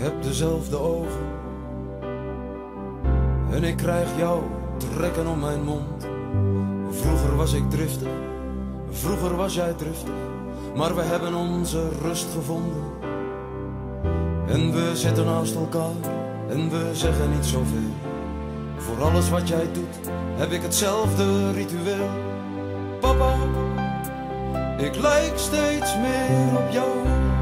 heb dezelfde ogen en ik krijg jou trekken om mijn mond. Vroeger was ik driftig, vroeger was jij driftig, maar we hebben onze rust gevonden. En we zitten naast elkaar en we zeggen niet zoveel. Voor alles wat jij doet heb ik hetzelfde ritueel. Papa, ik lijk steeds meer op jou.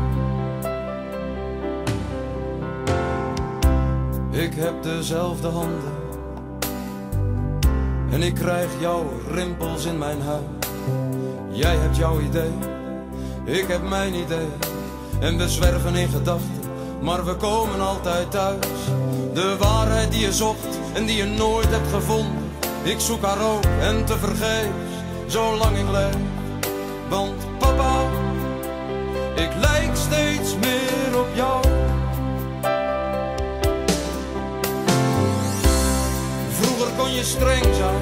Ik heb dezelfde handen en ik krijg jouw rimpels in mijn huid. Jij hebt jouw idee, ik heb mijn idee. En we zwerven in gedachten, maar we komen altijd thuis. De waarheid die je zocht en die je nooit hebt gevonden. Ik zoek haar ook en tevergeefs, zolang ik leef. Want papa, ik lijk steeds meer op jou. Vroeger kon je streng zijn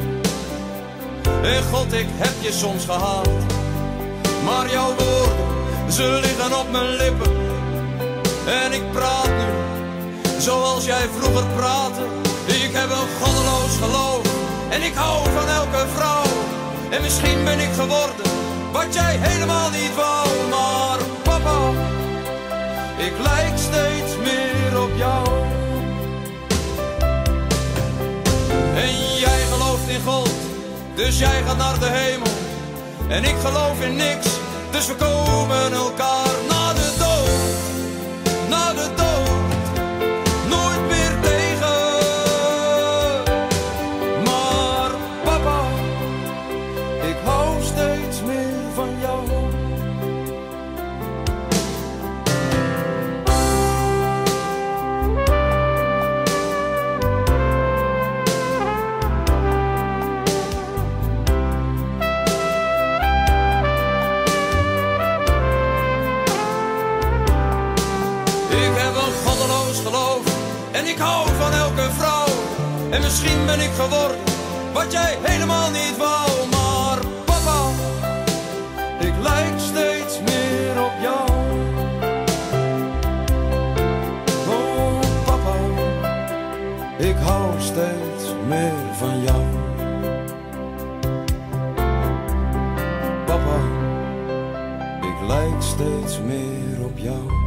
en God, ik heb je soms gehaat. Maar jouw woorden, ze liggen op mijn lippen. En ik praat nu zoals jij vroeger praatte. Ik heb een goddeloos geloof en ik hou van elke vrouw. En misschien ben ik geworden wat jij helemaal niet wou. Maar papa, ik lijk steeds meer op jou. En jij gelooft in God, dus jij gaat naar de hemel. En ik geloof in niks, dus we komen elkaar na de dood. Na de dood, nooit meer tegen. Maar papa, ik hou steeds meer van jou. Geloof en ik hou van elke vrouw. En misschien ben ik geworden wat jij helemaal niet wou. Maar papa, ik lijk steeds meer op jou. Oh papa, ik hou steeds meer van jou. Papa, ik lijk steeds meer op jou.